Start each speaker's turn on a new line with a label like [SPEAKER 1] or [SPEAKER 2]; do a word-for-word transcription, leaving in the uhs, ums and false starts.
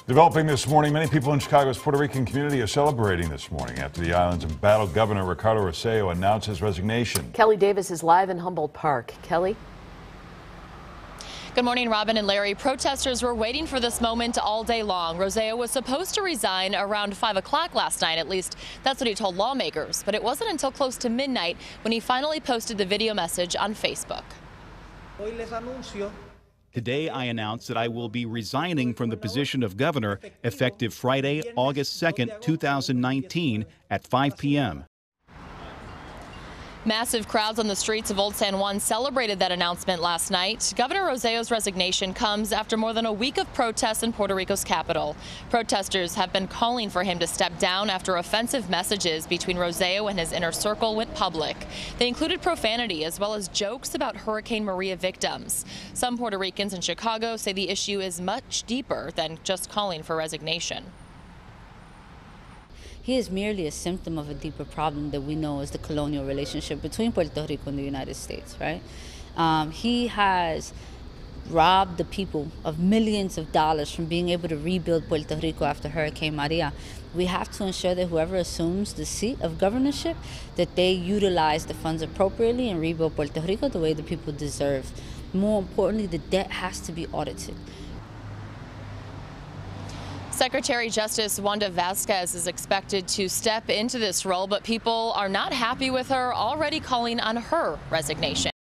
[SPEAKER 1] Developing this morning, many people in Chicago's Puerto Rican community are celebrating this morning after the island's embattled governor Ricardo Rossell announced his resignation.
[SPEAKER 2] Kelly Davis is live in Humboldt Park. Kelly?
[SPEAKER 3] Good morning, Robin and Larry. Protesters were waiting for this moment all day long. Rossell was supposed to resign around five o'clock last night. At least that's what he told lawmakers. But it wasn't until close to midnight when he finally posted the video message on Facebook.
[SPEAKER 4] Today, I announced that I will be resigning from the position of governor effective Friday, August second, two thousand nineteen at five p m
[SPEAKER 3] Massive crowds on the streets of Old San Juan celebrated that announcement last night. Governor Rossell's resignation comes after more than a week of protests in Puerto Rico's capital. Protesters have been calling for him to step down after offensive messages between Rossell and his inner circle went public. They included profanity as well as jokes about Hurricane Maria victims. Some Puerto Ricans in Chicago say the issue is much deeper than just calling for resignation.
[SPEAKER 5] He is merely a symptom of a deeper problem that we know is the colonial relationship between Puerto Rico and the United States, right? Um, he has robbed the people of millions of dollars from being able to rebuild Puerto Rico after Hurricane Maria. We have to ensure that whoever assumes the seat of governorship, that they utilize the funds appropriately and rebuild Puerto Rico the way the people deserve. More importantly, the debt has to be audited.
[SPEAKER 3] Secretary Justice Wanda Vasquez is expected to step into this role, but people are not happy with her, already calling on her resignation.